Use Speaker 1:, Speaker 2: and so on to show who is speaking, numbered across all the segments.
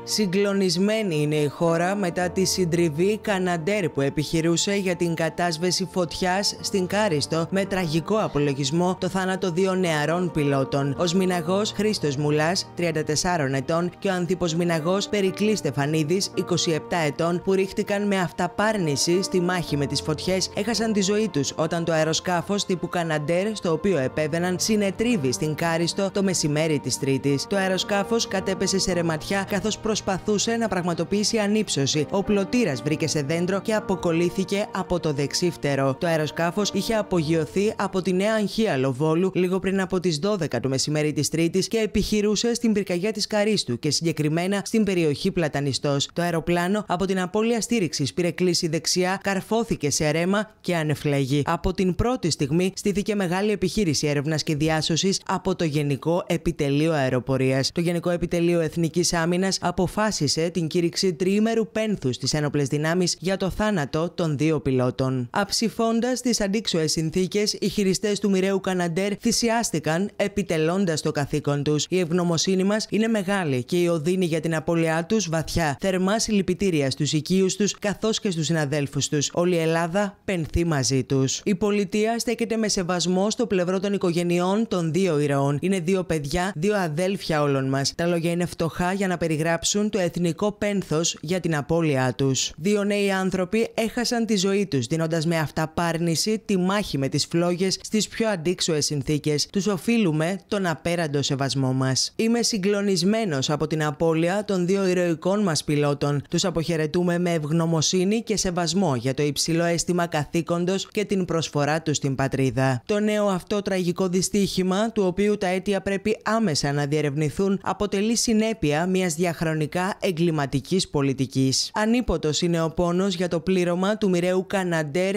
Speaker 1: Συγκλονισμένη είναι η χώρα μετά τη συντριβή Καναντέρ που επιχειρούσε για την κατάσβεση φωτιάς στην Κάριστο με τραγικό απολογισμό το θάνατο 2 νεαρών πιλότων. Ο σμηναγός Χρήστος Μουλάς, 34 ετών, και ο ανθιποσμηναγός Περικλής Στεφανίδης, 27 ετών, που ρίχτηκαν με αυταπάρνηση στη μάχη με τις φωτιές, έχασαν τη ζωή τους όταν το αεροσκάφος τύπου Καναντέρ, στο οποίο επέβαιναν, συνετρίβει στην Κάριστο το μεσημέρι της Τρίτης. Το αεροσκάφος κατέπεσε σε ρεματιά καθώς προσπαθούσε να πραγματοποιήσει ανύψωση. Ο πλωτήρας βρήκε σε δέντρο και αποκολλήθηκε από το δεξί φτερό. Το αεροσκάφος είχε απογειωθεί από τη Νέα Αγχίαλο Βόλου λίγο πριν από τις 12 το μεσημέρι της Τρίτης και επιχειρούσε στην πυρκαγιά της Καρίστου και συγκεκριμένα στην περιοχή Πλατανιστός. Το αεροπλάνο από την απώλεια στήριξης πήρε κλίση δεξιά, καρφώθηκε σε ρέμα και ανεφλέγει. Από την πρώτη στιγμή στήθηκε μεγάλη επιχείρηση έρευνας και διάσωσης από το Γενικό Επιτελείο Αεροπορίας. Το Γενικό Επιτελείο Εθνικής Άμυνας αποφάσισε την κήρυξη τριήμερου πένθους στις ένοπλες δυνάμεις για το θάνατο των 2 πιλότων. Αψηφώντας τις αντίξωες συνθήκες, οι χειριστές του μοιραίου Καναντέρ θυσιάστηκαν επιτελώντας το καθήκον τους. Η ευγνωμοσύνη μας είναι μεγάλη και η οδύνη για την απώλειά τους βαθιά. Θερμά συλληπιτήρια στους οικείους τους καθώς και στους συναδέλφους τους. Όλη η Ελλάδα πενθεί μαζί τους. Η πολιτεία στέκεται με σεβασμό στο πλευρό των οικογενειών των 2 ηρωών. Είναι 2 παιδιά, 2 αδέλφια όλων μας. Τα λόγια είναι φτωχά για να περιγράψουν το εθνικό πένθος για την απώλειά τους. 2 νέοι άνθρωποι έχασαν τη ζωή τους, δίνοντας με αυταπάρνηση τη μάχη με τις φλόγες στις πιο αντίξωες συνθήκες. Τους οφείλουμε τον απέραντο σεβασμό μας. Είμαι συγκλονισμένος από την απώλεια των 2 ηρωικών μας πιλότων. Τους αποχαιρετούμε με ευγνωμοσύνη και σεβασμό για το υψηλό αίσθημα καθήκοντος και την προσφορά τους στην πατρίδα. Το νέο αυτό τραγικό δυστύχημα, του οποίου τα αίτια πρέπει άμεσα να διερευνηθούν, αποτελεί συνέπεια μιας διαχρονικά εγκληματικής πολιτικής. Ανίποτος είναι ο πόνος για το πλήρωμα του μοιραίου Καναντέρ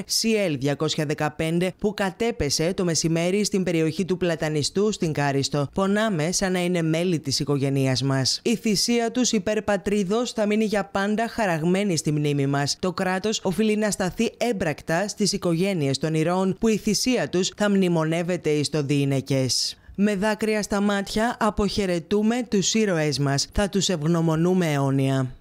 Speaker 1: CL-215 που κατέπεσε το μεσημέρι στην περιοχή του Πλατανιστού στην Κάριστο. Πονάμε σαν να είναι μέλη της οικογενείας μας. Η θυσία τους υπέρ πατρίδος θα μείνει για πάντα χαραγμένη στη μνήμη μας. Το κράτος οφείλει να σταθεί έμπρακτα στις οικογένειες των ηρώων που η θυσία τους θα μνημονεύεται εις το διηνεκές. Με δάκρυα στα μάτια αποχαιρετούμε τους ήρωές μας. Θα τους ευγνωμονούμε αιώνια.